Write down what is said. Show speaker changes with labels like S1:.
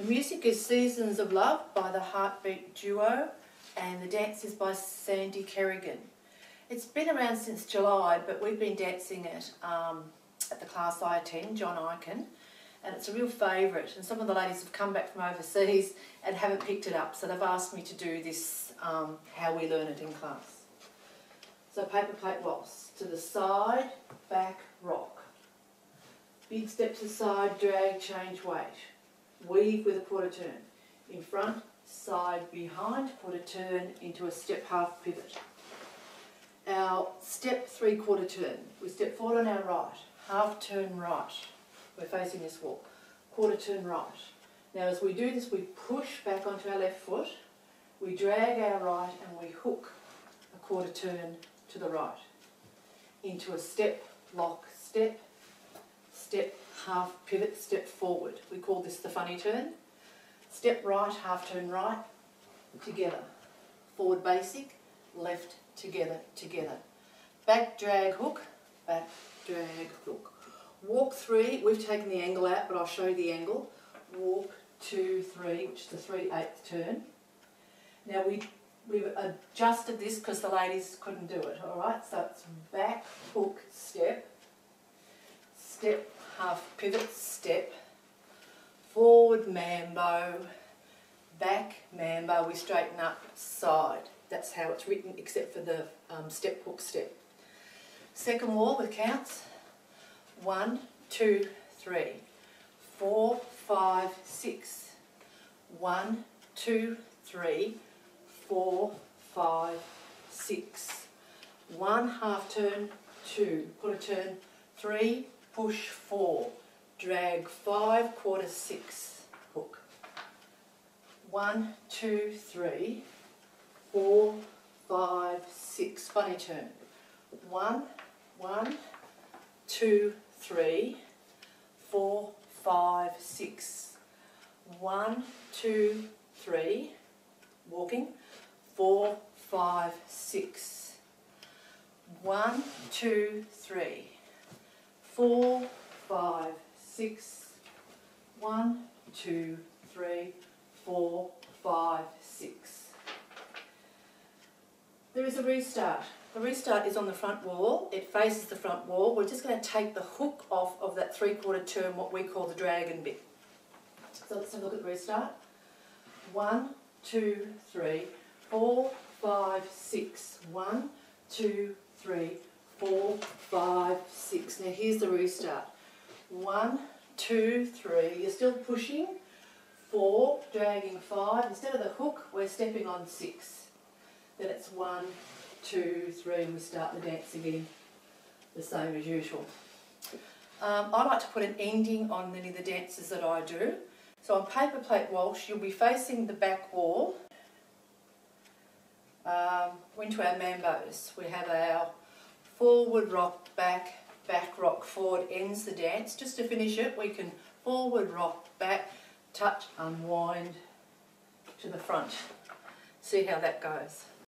S1: The music is Seasons of Love by the Heartbeat Duo, and the dance is by Sandi, Kerrigan. It's been around since July, but we've been dancing it at the class I attend, John Iken, and it's a real favourite. And some of the ladies have come back from overseas and haven't picked it up, so they've asked me to do this, how we learn it in class. So paper plate waltz, to the side, back, rock. Big step to the side, drag, change weight. Weave with a quarter turn. In front, side, behind, quarter turn into a step half pivot. Our step 3/4 turn. We step forward on our right, half turn right. We're facing this wall. Quarter turn right. Now as we do this, we push back onto our left foot, we drag our right and we hook a quarter turn to the right. Into a step, lock, step, step, half pivot, step forward. We call this the funny turn. Step right, half turn right, together. Forward basic, left, together, together. Back drag hook, back drag hook. Walk 3, we've taken the angle out, but I'll show you the angle. Walk 2, 3, which is the 3/8 turn. Now we've adjusted this because the ladies couldn't do it, alright? So it's back, hook, step, step, half pivot, step, forward mambo, back mambo, we straighten up, side. That's how it's written except for the step, hook, step. Second wall with counts. 1, 2, 3, 4, 5, 6. 1, 2, 3, 4, 5, 6. 1 half turn, 2, quarter turn, 3, push 4, drag 5, quarter 6, hook. 1, 2, 3, 4, 5, 6, funny turn. 1, 1, 2, 3, 4, 5, 6. 1, 2, 3, walking, 4, 5, 6. 1, 2, 3, 4, 5, 6. 1, 2, 3, 4, 5, 6. There is a restart. The restart is on the front wall. It faces the front wall. We're just going to take the hook off of that 3/4 turn, what we call the dragon bit. So let's have a look at the restart. 1, 2, 3, 4, 5, 6. 1, 2, 3, 4, 5, 6. Now here's the restart. 1, 2, 3. You're still pushing. 4, dragging 5. Instead of the hook, we're stepping on 6. Then it's 1, 2, 3, and we start the dance again, the same as usual. I like to put an ending on many of the dances that I do. So on paper plate waltz, you'll be facing the back wall. Into our mambos. We have our forward rock, back, back rock, forward ends the dance. Just to finish it, we can forward rock, back, touch, unwind to the front. See how that goes.